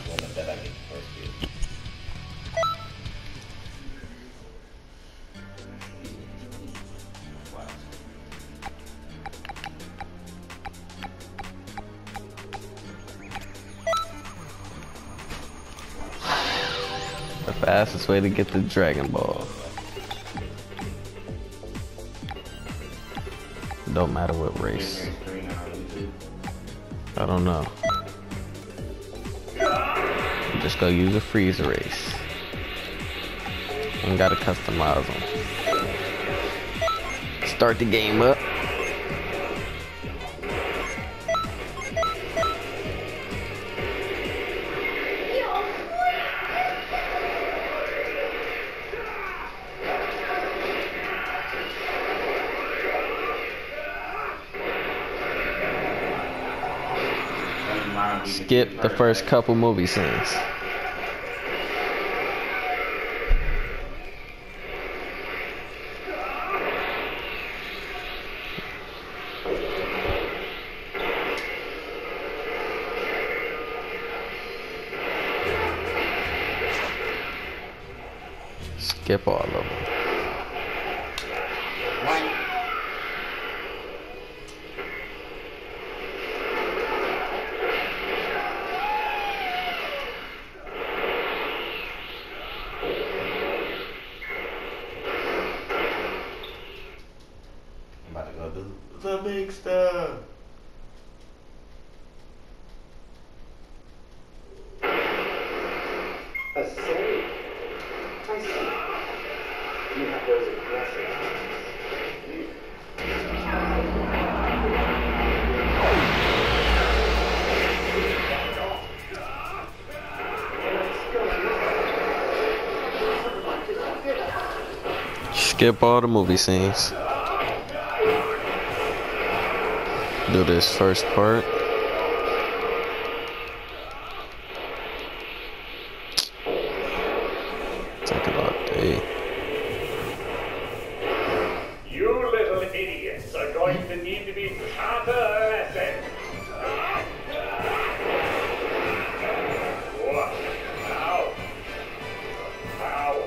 that I get the first kill. The fastest way to get the Dragon Ball. Don't matter what race. I don't know. Just go use a freezer race. And gotta customize them. Start the game up. Skip the first couple movie scenes. Skip all of them. The big stuff. A soul? I see. You have those aggressive Skip all the movie scenes. Do this first part. Take it all day. You little idiots are going to need to be taught a lesson. What? How? How?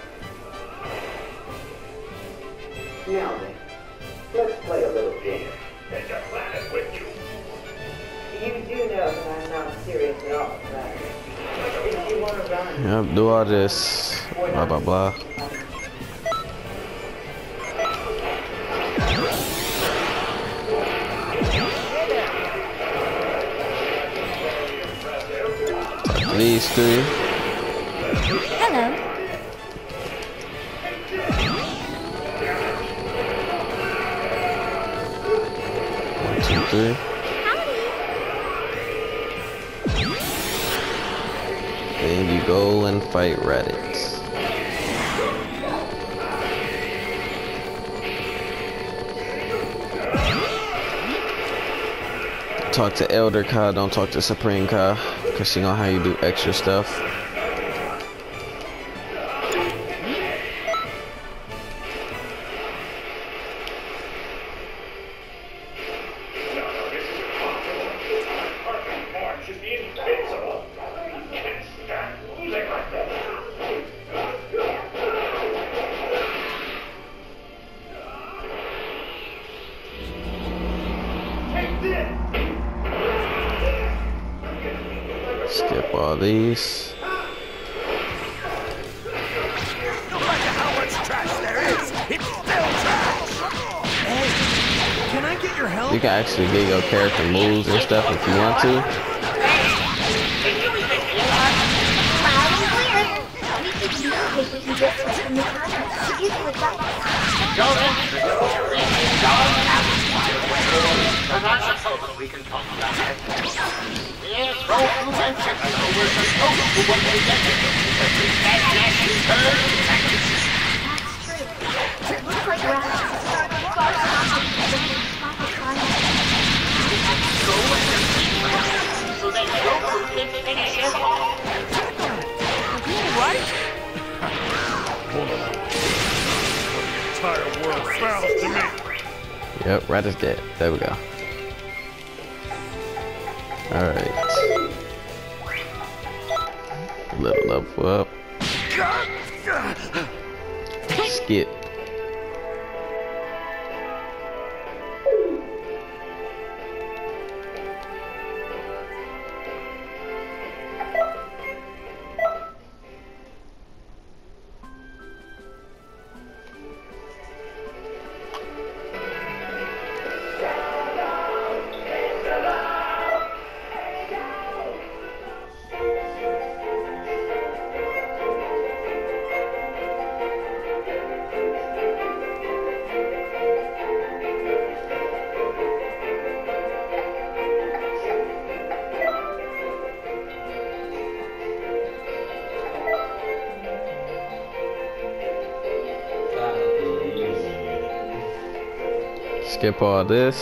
Now then, let's play a little game. Take your planet with you. You do know that I'm not serious at all, right? If you want to run, Yep, do all this. Blah blah blah. Talk to these three. Hello. 1, 2, 3. Then you go and fight Raditz. Talk to Elder Ka, don't talk to Supreme Ka, cause she gonna have you do extra stuff. Should be invincible. We can't stand losing like this. Take this. Skip all these. No matter how much trash there is, it's still trash! Hey, can I get your help? You can actually get your character moves and stuff if you want to. We can talk about it. Yes, roll through and check it over the smoke for what they get. Looks like we're So they go and finish it. Right? Hold on. The entire world frowns to me. Yep, Raditz dead. There we go. Alright. Little level up. Skip. Skip all this.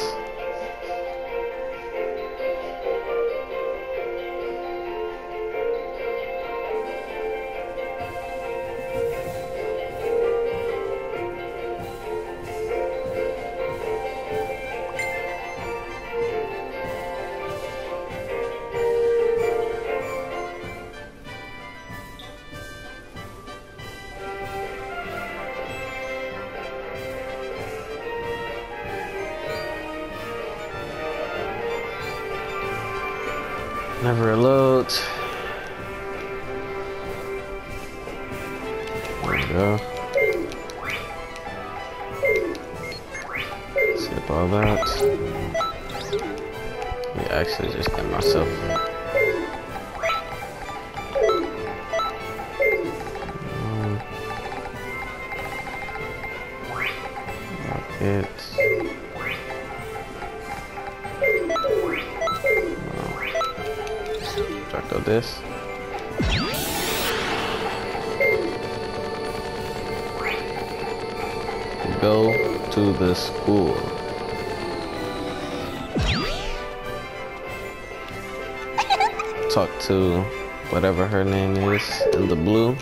Never loads. There we go. Skip all that. We actually just get myself. Rockets. Of this. Go to the school. Talk to whatever her name is in the blue.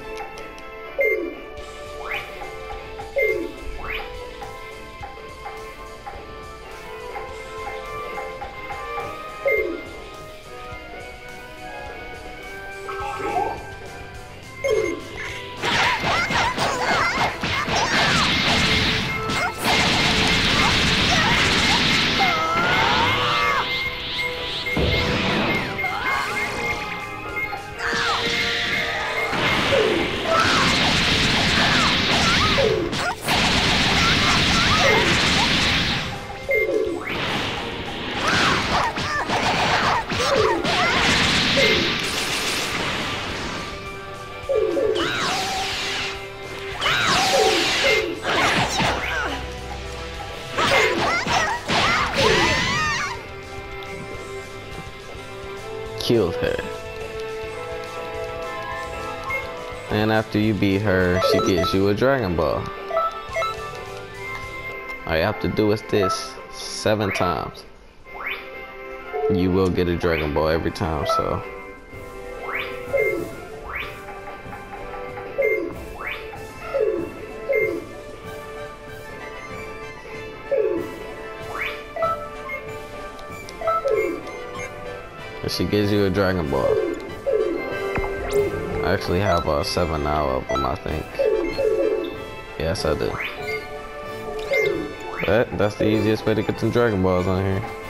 Killed her. And after you beat her, she gives you a Dragon Ball. All you have to do is this 7 times. You will get a Dragon Ball every time, so. She gives you a Dragon Ball. I actually have 7 now of them, I think. Yes, I do. But that's the easiest way to get some Dragon Balls on here.